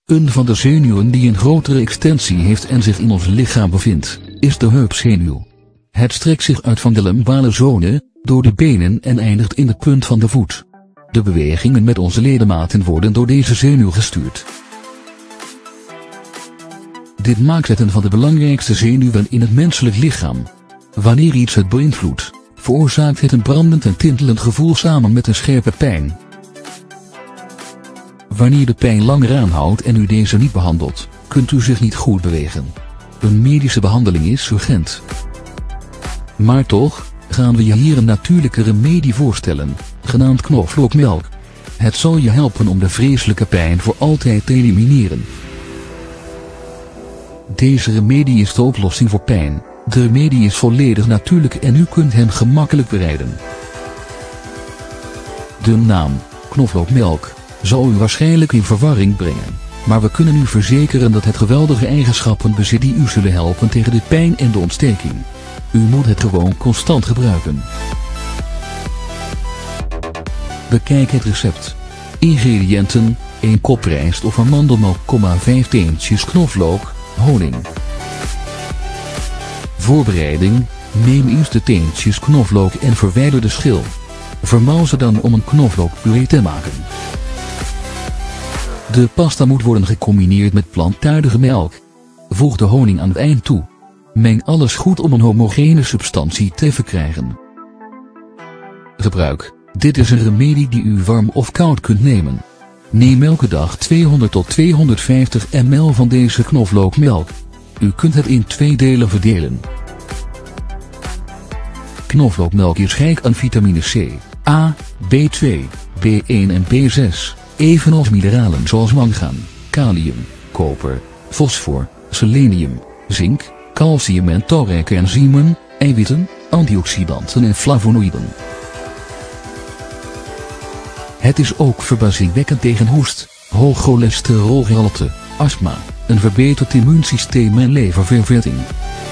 Een van de zenuwen die een grotere extensie heeft en zich in ons lichaam bevindt, is de heupzenuw. Het strekt zich uit van de lumbale zone, door de benen en eindigt in de punt van de voet. De bewegingen met onze ledematen worden door deze zenuw gestuurd. Dit maakt het een van de belangrijkste zenuwen in het menselijk lichaam. Wanneer iets het beïnvloedt, veroorzaakt het een brandend en tintelend gevoel samen met een scherpe pijn. Wanneer de pijn langer aanhoudt en u deze niet behandelt, kunt u zich niet goed bewegen. Een medische behandeling is urgent. Maar toch, gaan we je hier een natuurlijke remedie voorstellen, genaamd knoflookmelk. Het zal je helpen om de vreselijke pijn voor altijd te elimineren. Deze remedie is de oplossing voor pijn. De remedie is volledig natuurlijk en u kunt hem gemakkelijk bereiden. De naam, knoflookmelk, zal u waarschijnlijk in verwarring brengen. Maar we kunnen u verzekeren dat het geweldige eigenschappen bezit die u zullen helpen tegen de pijn en de ontsteking. U moet het gewoon constant gebruiken. Bekijk het recept. Ingrediënten: 1 kop rijst of amandelmelk, 5 teentjes knoflook, honing. Voorbereiding: neem eerst de teentjes knoflook en verwijder de schil. Vermouw ze dan om een knoflookpuree te maken. De pasta moet worden gecombineerd met plantaardige melk. Voeg de honing aan het eind toe. Meng alles goed om een homogene substantie te verkrijgen. Gebruik: dit is een remedie die u warm of koud kunt nemen. Neem elke dag 200 tot 250 ml van deze knoflookmelk. U kunt het in 2 delen verdelen. Knoflookmelk is rijk aan vitamine C, A, B2, B1 en B6, evenals mineralen zoals mangaan, kalium, koper, fosfor, selenium, zink, calcium en talrijke enzymen, eiwitten, antioxidanten en flavonoïden. Het is ook verbazingwekkend tegen hoest, hoog cholesterolgehalte, astma, een verbeterd immuunsysteem en leververvetting.